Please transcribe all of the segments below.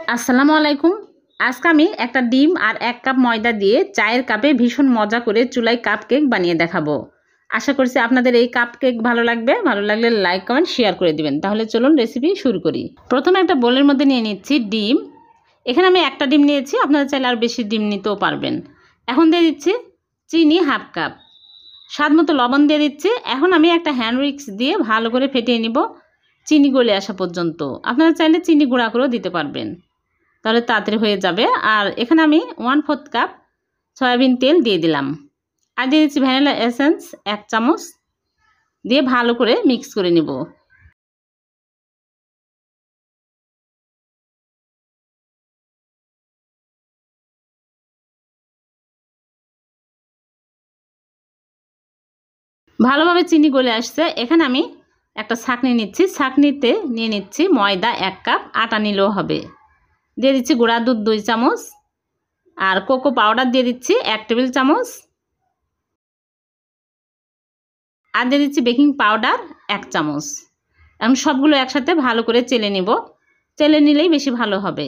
আসসালামু আলাইকুম। আজকে আমি একটা ডিম আর 1 কাপ ময়দা দিয়ে চায়ের কাপে ভীষণ মজা করে চুলায় কাপ কেক বানিয়ে দেখাবো। আশা করছি আপনাদের এই কাপ কেক ভালো লাগবে। ভালো লাগলে লাইক কমেন্ট শেয়ার করে দিবেন। তাহলে চলুন রেসিপি শুরু করি। প্রথমে একটা বোলের মধ্যে নিয়ে নিচ্ছি ডিম। এখানে আমি একটা ডিম নিয়েছি, আপনারা চাইলে আর বেশি ডিম নিতেও পারবেন। এখন দিয়ে দিচ্ছি চিনি হাফ কাপ, স্বাদ মতো লবণ দিয়ে দিচ্ছি। এখন আমি একটা হ্যান্ড উইক্স দিয়ে ভালো করে ফেটিয়ে নিব চিনি গলে আসা পর্যন্ত। আপনারা চাইলে চিনি গুঁড়া করেও দিতে পারবেন, তাহলে তাড়াতাড়ি হয়ে যাবে। আর এখানে আমি 1/4 কাপ সয়াবিন তেল দিয়ে দিলাম, আর দিয়ে দিচ্ছি ভ্যানিলা এসেন্স 1 চামচ দিয়ে ভালো করে মিক্স করে নিব। ভালোভাবে চিনি গলে আসছে। এখানে আমি একটা ছাঁকনি নিচ্ছি, ছাঁকনিতে নিয়ে নিচ্ছি ময়দা 1 কাপ, আটা নিলেও হবে। দিয়ে দিচ্ছি গুঁড়া দুধ 2 চামচ, আর কোকো পাউডার দিয়ে দিচ্ছি 1 টেবিল চামচ, আর দিয়ে দিচ্ছি বেকিং পাউডার 1 চামচ। এখন সবগুলো একসাথে ভালো করে চেলে নিব, চেলে নিলেই বেশি ভালো হবে।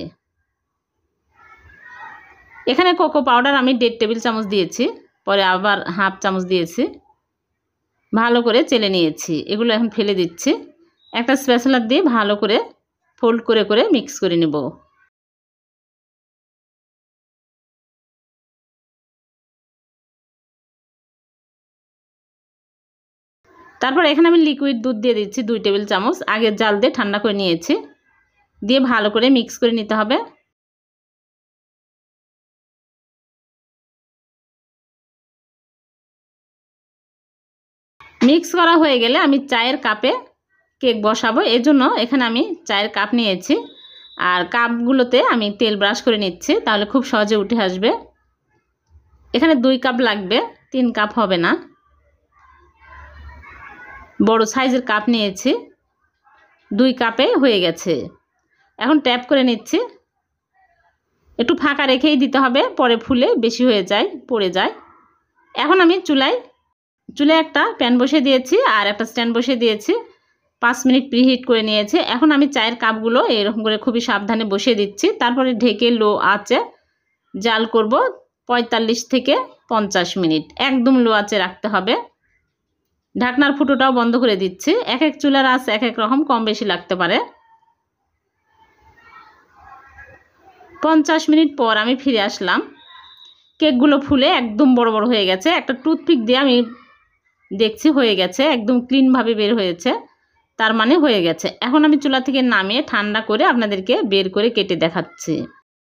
এখানে কোকো পাউডার আমি 1.5 টেবিল চামচ দিয়েছি, পরে আবার হাফ চামচ দিয়েছি। ভালো করে চেলে নিয়েছি, এগুলো এখন ফেলে দিচ্ছি। একটা স্প্যাচুলা দিয়ে ভালো করে ফোল্ড করে করে মিক্স করে নেব। তারপর এখানে আমি লিকুইড দুধ দিয়ে দিচ্ছি 2 টেবিল চামচ, আগে জাল দিয়ে ঠান্ডা করে নিয়েছি। দিয়ে ভালো করে মিক্স করে নিতে হবে। মিক্স করা হয়ে গেলে আমি চায়ের কাপে কেক বসাবো। এজন্য এখানে আমি চায়ের কাপ নিয়েছি, আর কাপগুলোতে আমি তেল ব্রাশ করে নিচ্ছি, তাহলে খুব সহজে উঠে আসবে। এখানে 2 কাপ লাগবে, 3 কাপ হবে না। বড় সাইজের কাপ নিয়েছি, 2 কাপে হয়ে গেছে। এখন ট্যাপ করে নিচ্ছি। একটু ফাঁকা রেখেই দিতে হবে, পরে ফুলে বেশি হয়ে যায়, পড়ে যায়। এখন আমি চুলায় একটা প্যান বসিয়ে দিয়েছি, আর একটা স্ট্যান্ড বসিয়ে দিয়েছি। 5 মিনিট প্রিহিট করে নিয়েছি। এখন আমি চায়ের কাপগুলো এরকম করে খুবই সাবধানে বসিয়ে দিচ্ছি। তারপরে ঢেকে লো আঁচে জাল করব 45 থেকে 50 মিনিট। একদম লো আঁচে রাখতে হবে। ঢাকনার ফুটোটাও বন্ধ করে দিচ্ছি। এক এক চুলার আঁচ এক এক রকম, কম বেশি লাগতে পারে। 50 মিনিট পর আমি ফিরে আসলাম। কেকগুলো ফুলে একদম বড় বড় হয়ে গেছে। একটা টুথপিক দিয়ে আমি দেখছি হয়ে গেছে, একদম ক্লিনভাবে বের হয়েছে, তার মানে হয়ে গেছে। এখন আমি চুলা থেকে নামিয়ে ঠান্ডা করে আপনাদেরকে বের করে কেটে দেখাচ্ছি।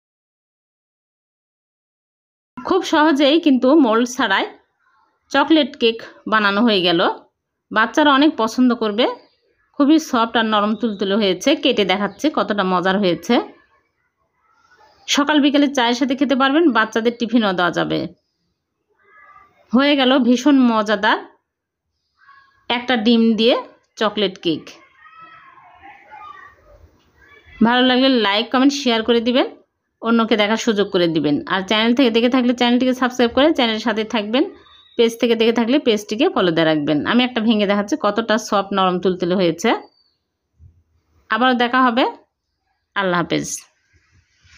খুব সহজেই কিন্তু মোল্ড ছাড়াই চকলেট কেক বানানো হয়ে গেল। বাচ্চারা অনেক পছন্দ করবে। খুবই সফট আর নরম তুলতুলে হয়েছে। কেটে দেখাচ্ছি কতটা মজার হয়েছে। সকাল বিকেলে চায়ের সাথে খেতে পারবেন, বাচ্চাদের টিফিনও দেওয়া যাবে। হয়ে গেল ভীষণ মজাদার একটা ডিম দিয়ে চকলেট কেক। ভালো লাগলে লাইক কমেন্ট শেয়ার করে দিবেন, অন্যকে দেখার সুযোগ করে দিবেন। আর চ্যানেল থেকে দেখে থাকলে চ্যানেলটিকে সাবস্ক্রাইব করে চ্যানেলের সাথে থাকবেন। পেজ থেকে দেখে থাকলে পেজটিকে ফলো দিয়ে রাখবেন। আমি একটা ভেঙে দেখাচ্ছি কতটা সফট নরম তুলতুলে হয়েছে। আবারও দেখা হবে। আল্লাহ হাফেজ।